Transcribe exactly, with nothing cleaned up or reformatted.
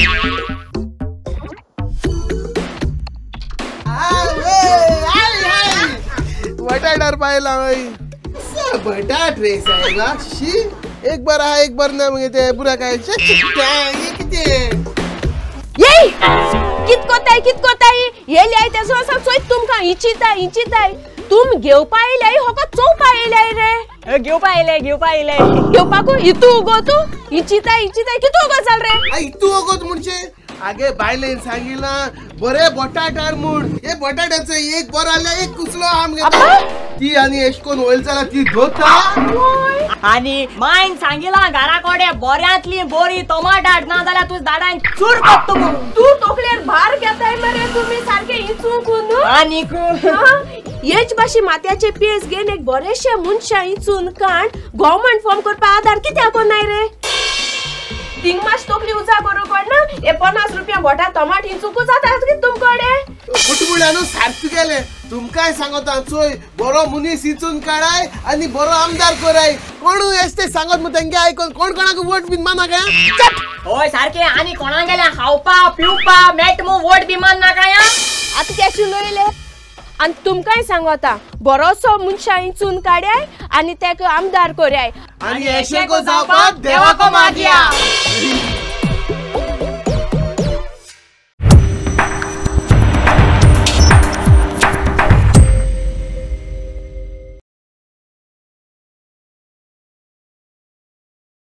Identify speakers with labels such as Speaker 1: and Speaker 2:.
Speaker 1: बटाटार पाहिला बटाट रे साहेबा शी एक बार हा एक बार ना मग ते पुरा काय किती
Speaker 2: येई कितकोताय कितकोताय येले आहे त्यासो सब सोय तुमका इचिता इचिताय तुम घेवपा येले हो का चोपा येले रे
Speaker 3: घेवपा येले घेवपा येले
Speaker 2: घेवपा को इतू उगो तू इचिता इचिताय कितू उगो चाल रे
Speaker 1: इतू उगो म्हणजे आगे बायलेन सांगिला बरे बटाटार मूड हे बटाट्याचं एक बर आल्या एक कुसलो आम घेता ती आणि एशकोन होईल चला ती धोता
Speaker 3: आणि माईन सांगिला घराकडे बऱ्यातली बोरी टमाटाट ना झाल्या तू दाडान चूर करतो
Speaker 2: तू तोकलेर भार घेताय मरे तुम्ही सारखे इचू कुन
Speaker 3: आणि
Speaker 2: येच बाशी मात्याचे पेस घेन एक बरेशे मुनशा इचून काण गव्हर्नमेंट फॉर्म करपा आधार कित्या कोण नाही रे तीन मास तोकली उजा करू कोण ना ए पन्नास रुपया मोठा टमाट इचूकू जातात की तुमकडे
Speaker 1: कुटुंबानो सारखं गेले तुम काय सांगता चोय बरो मुनीस इचून काढाय आणि बरो आमदार कराय कोण असते सांगत मग त्यांगे ऐकून कोण कोणाक वोट बिन माना काय
Speaker 3: होय सारखे आणि कोणा गेल्या खावपा पिवपा मॅट मो वोट बिमान ना काय
Speaker 2: आता कॅशू लयले आणि तुम काय सांगता बरोसो मुनशा इचून काढाय आणि त्याक आमदार कराय
Speaker 1: आणि एशेको जावपा देवाको